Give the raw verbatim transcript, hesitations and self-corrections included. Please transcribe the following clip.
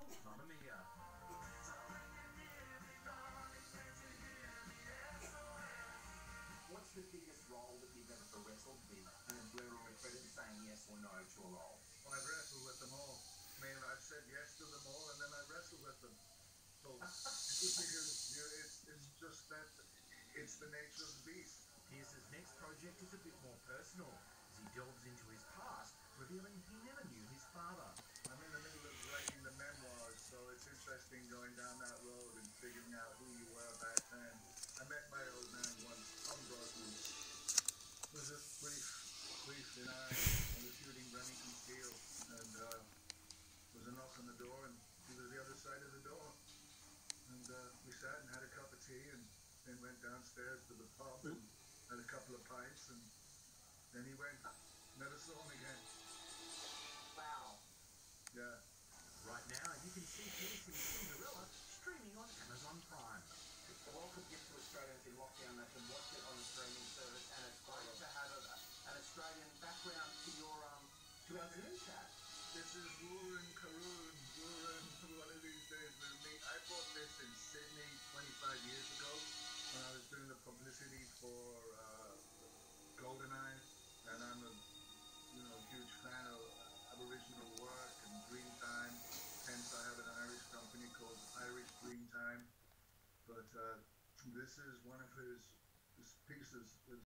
Mamma Mia. What's the biggest role that you've ever wrestled with, and where are we credited saying yes or no to a role? Well, I've wrestled with them all. I mean, I've said yes to them all, and then I wrestled with them. So because you, it's, it's just that it's the nature of the beast. Pierce's next project is a bit more personal, as he delves into his past, revealing he never knew his father. I'm in the middle of writing the memoirs, so it's interesting going down that road and figuring out who you were back then. I met my old man once, Tom Brosnan. It was a brief, brief in Ireland. I was shooting Remington Steele, and uh, there was a knock on the door, and he was the other side of the door. And uh, we sat and had a cup of tea, and then went downstairs to the pub and had a couple of pints, and then he went. Never saw him again. Wow. Yeah. Right now, you can see Pierce in Cinderella streaming on Amazon Prime. It's a welcome gift to Australians in lockdown. They can watch it on the streaming service, and it's great to have a, an Australian background to your um to our Zoom chat. This is Ruran Karun. Ruran, one of these days will meet. I bought this in Sydney twenty-five years ago when I was doing the publicity for uh, GoldenEye, and I'm a you know huge fan of Aboriginal work and Dreamtime. Hence, I have an Irish company called Irish Dreamtime. But uh, this is one of his, his pieces.